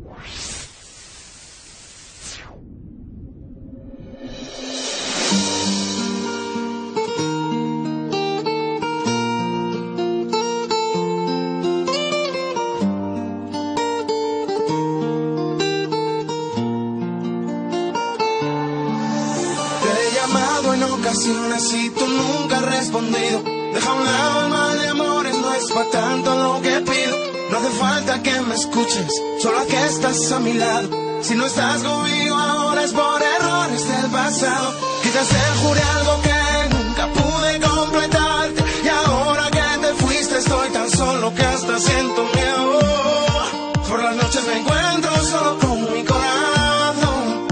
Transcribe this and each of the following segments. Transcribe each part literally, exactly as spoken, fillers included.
En ocasiones y tú nunca has respondido. Deja a un lado el mal de amores, no es para tanto lo que pido. No hace falta que me escuches, solo que estás a mi lado. Si no estás conmigo ahora es por errores del pasado. Quizás te juré algo que nunca pude completarte, y ahora que te fuiste estoy tan solo que hasta siento miedo. Por las noches me encuentro solo con mi corazón,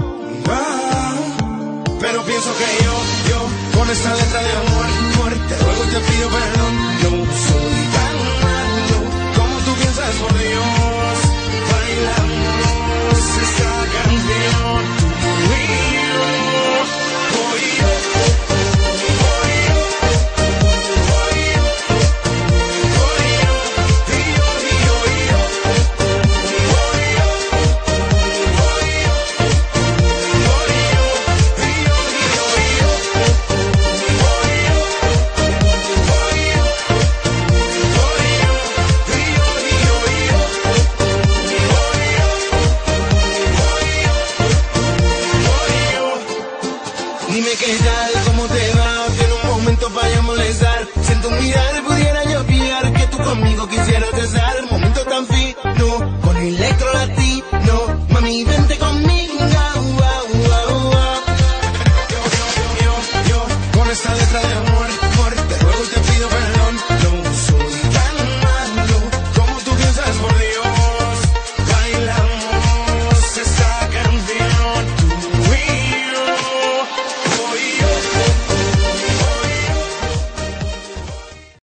pero pienso que yo, yo, con esta letra de amor, amor, te ruego y te pido perdón. No soy tan malo como tú piensas, por Dios. Bailamos esta canción, tú y yo. Voy yo, voy yo, voy yo, voy yo, y yo, y yo, y yo. Voy yo, voy yo, voy yo, y yo, y yo, y yo. Voy yo, voy yo, voy yo, y yo, y yo, y yo. Voy yo, voy yo, voy yo. Dime qué tal, cómo te va, tiene un momento para molestar. Siento mirar, pudiera yo pillar que tú conmigo quisieras estar. Momento tan fino, con electro